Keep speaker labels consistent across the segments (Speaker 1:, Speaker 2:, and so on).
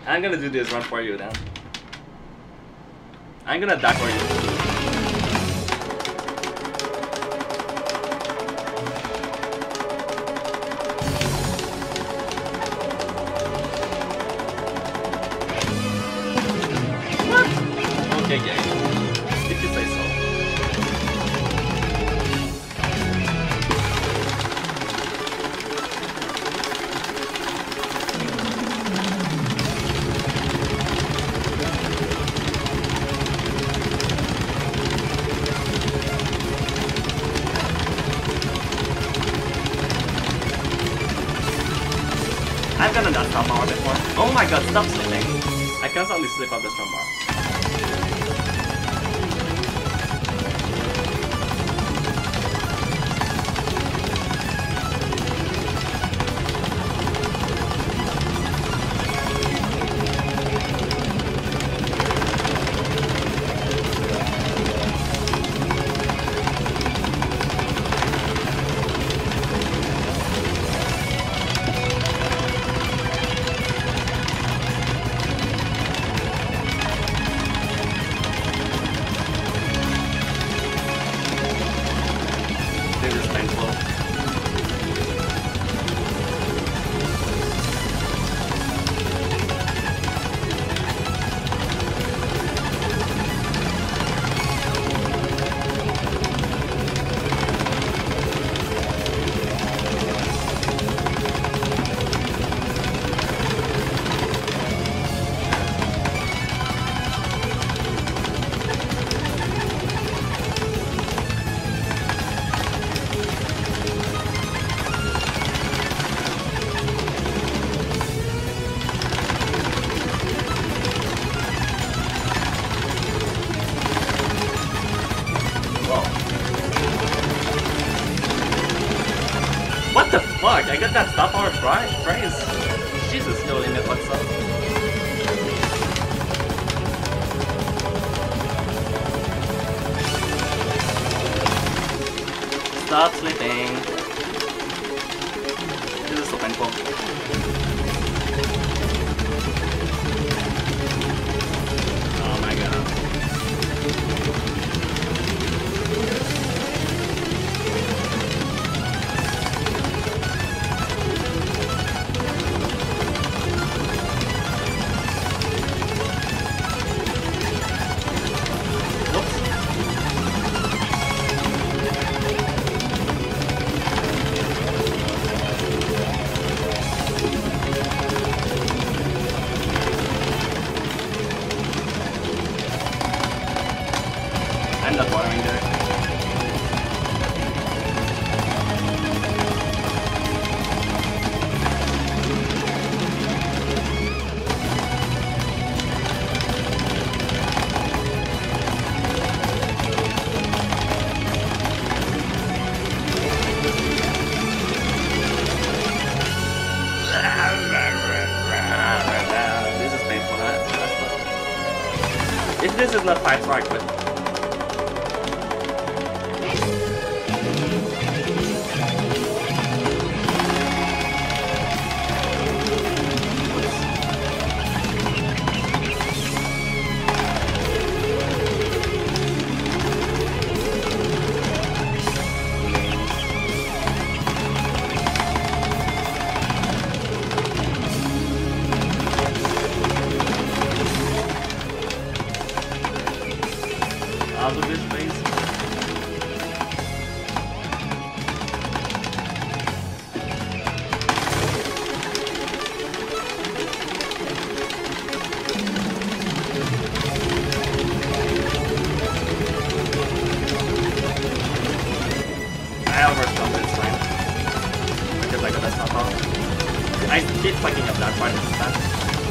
Speaker 1: I'm gonna do this run for you then. I'm gonna die for you. Okay, yeah. If you say so. I'm gonna not stop power before. Oh my god, stop sleeping. I can suddenly slip up the strong bar. What the fuck? I got that stop power phrase. Jesus, no limit, what's up? Stop sleeping. This is so painful. Oh my god. I'm not watering there. This is painful. If this is not 5 star, I quit. Out of this place. I overstumbled this time because I got a stop off. I keep fucking up that part this time.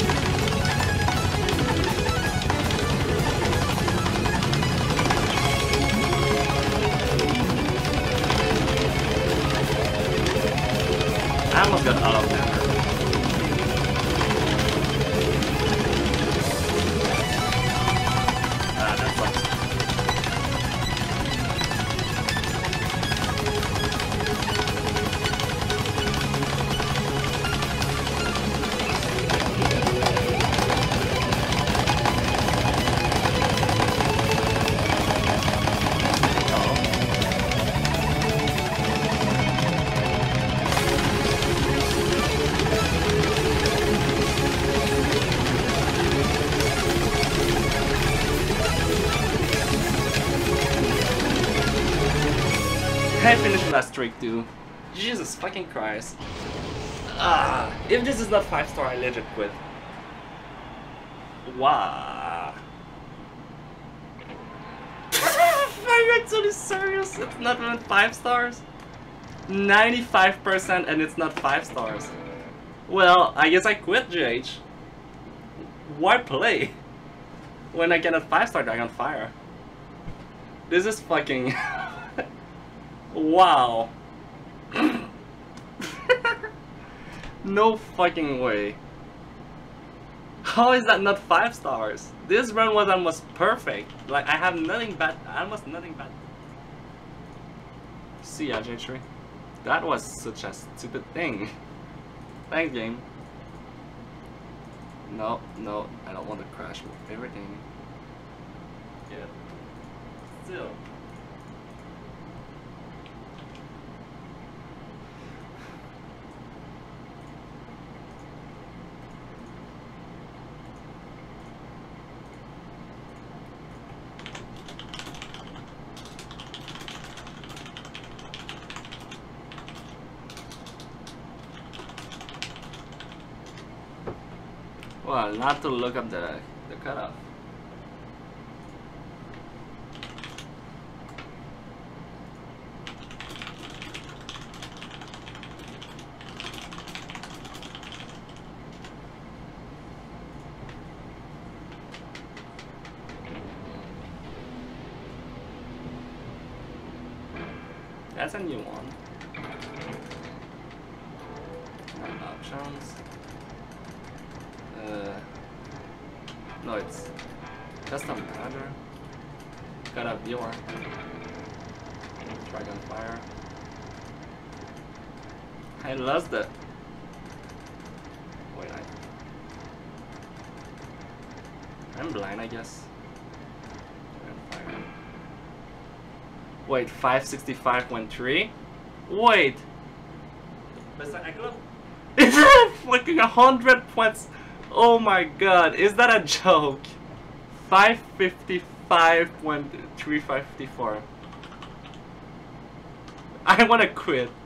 Speaker 1: I almost got all of them. That sucks. I finished that streak too. Jesus fucking Christ. If this is not 5-star, I legit quit. Wow. Are you actually serious? It's not even 5 stars? 95% and it's not 5 stars. Well, I guess I quit, GH. Why play when I get a 5-star Dragon Fire? This is fucking... Wow. No fucking way. How is that not 5 stars? This run was almost perfect. Like, I have nothing bad, almost nothing bad. See ya, J3. That was such a stupid thing. Thanks, game. No, no, I don't want to crash with everything. Yeah. Still. Well, not to look up the cutoff. That's a new one. And options. No, it's custom manager. Got a viewer. Dragon Fire. I lost it. Wait, I'm blind, I guess. Dragon Fire. Wait, 565.3? Wait! I could have... It's fucking 100 points! Oh my god, is that a joke? 555.354. I wanna quit.